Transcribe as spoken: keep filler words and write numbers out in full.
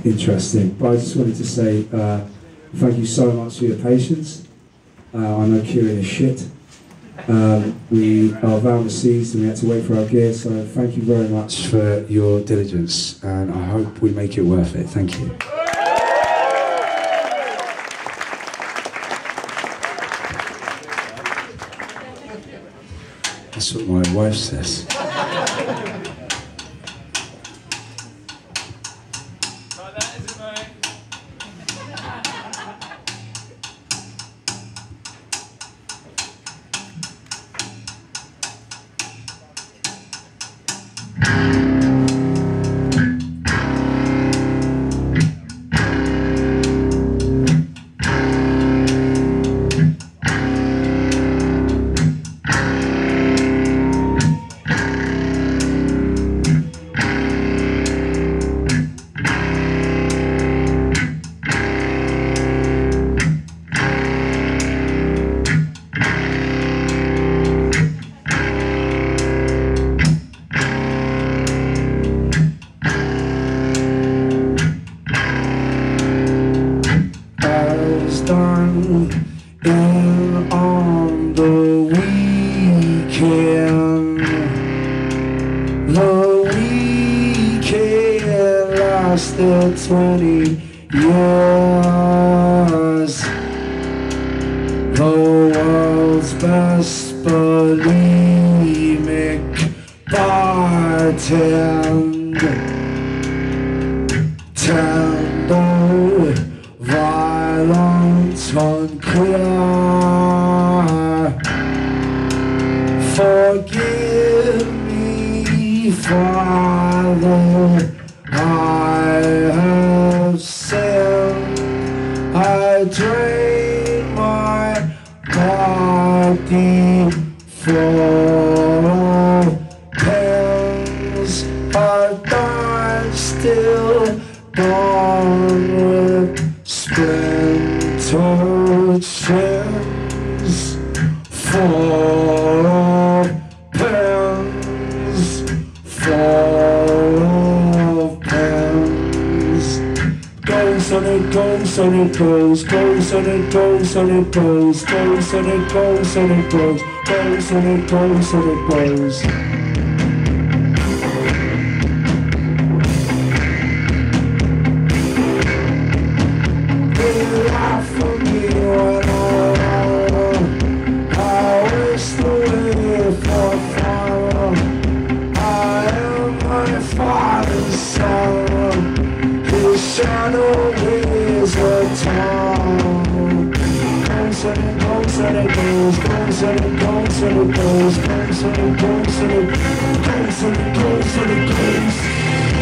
interesting. But I just wanted to say uh, thank you so much for your patience. Uh, I know queuing is shit. Um, we are round the seas and we had to wait for our gear, so thank you very much for your diligence, and I hope we make it worth it. Thank you. That's what my wife says. In on the weekend, the weekend lasted twenty years. The world's best bulimic bartend, tender, violent, unclear. Forgive me, Father, I have sinned. I drain my body full of pills, but I'm still born with splintered shins, full of pins, full of pins. Goes and it goes and it goes, goes and it goes and it goes, goes and it goes and it goes, goes and it goes and it goes. Shadow is a tongue. Goes and it goes and it goes, goes and it goes and it goes, goes and it goes and it goes and it goes and it goes.